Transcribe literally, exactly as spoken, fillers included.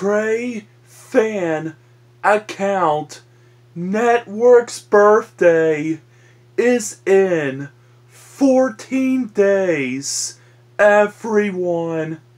Trey fan account network's birthday is in fourteen days, everyone.